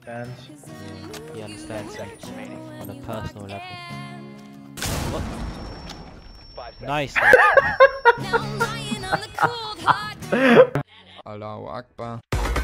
understands. He understands me on a personal level. What? Nice. Allahu Akbar.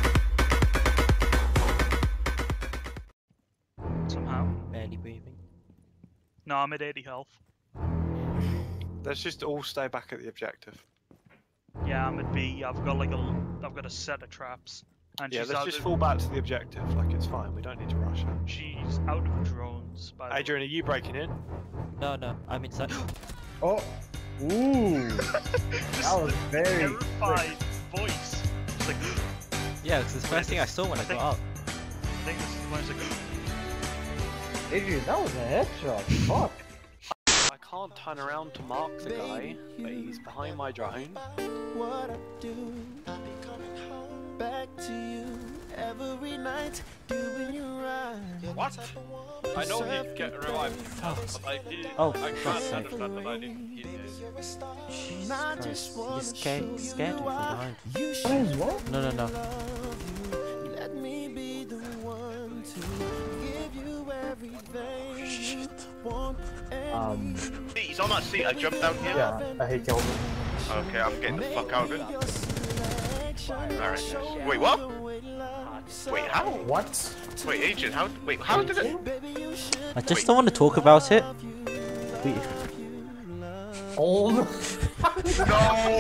Somehow. Barely breathing. No, I'm at 80 health. Let's just all stay back at the objective. Yeah, I'm at B. I've got a set of traps. And Yeah, she's let's out just of, fall back to the objective. Like, it's fine. We don't need to rush her. she's out of drones, by the way. Adrian, are you breaking in? No, I'm inside. Oh! Ooh! That was very terrified voice. It's like, Yeah, because it's the first thing I saw when I got up. I think this is when it's like, Adrian, that was a headshot. Fuck. I can't turn around to mark the guy, but he's behind my drone. What I do, be coming home back to you every night, doing you right. What? I know he'd get revived, but I did. Oh, I God's can't sake. understand that I didn't hit it. Jesus Christ. You scared me from behind. What is what? No. Let me be the one to give you everything you want. He's on that seat, I jumped down here. Yeah, I hate Kelvin. Okay, I'm getting the fuck out of it. Alright. Wait, what? Wait, how? What? Wait, Agent, how? Wait, how did it? I just don't want to talk about it. We... Oh! No!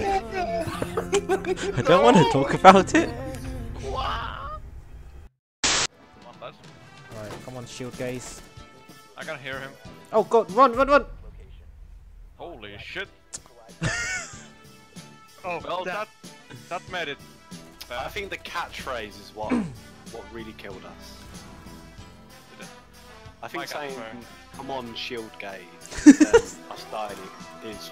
I don't want to talk about it. Alright, come on, shield guys. I can hear him. Oh god, run! Holy shit. oh, Well, that made it. I think the catchphrase is what really killed us. Did it? I think My saying, catchphrase. come on, shield gaze, instead of us dying is...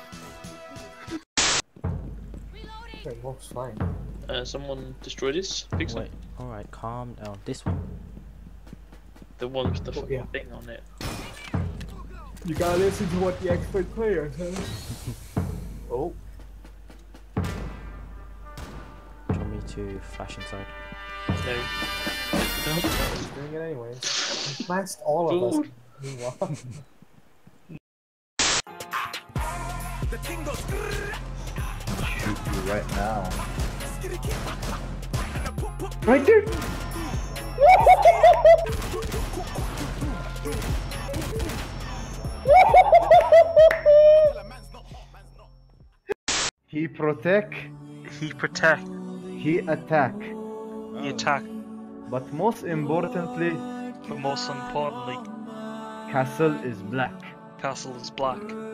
Okay, wolf's fine. Someone destroyed his pixel. Wait, alright, calm down. This one. The one with the Oh, yeah. thing on it. You gotta listen to what the expert player says. Oh. Do you want me to flash inside? No. He's doing it anyway. He smashed all of us. Meanwhile. Shoot you right now. Right there! He protect, he protect, he attack, he attack, but most importantly, but most importantly, Castle is black. Castle is black.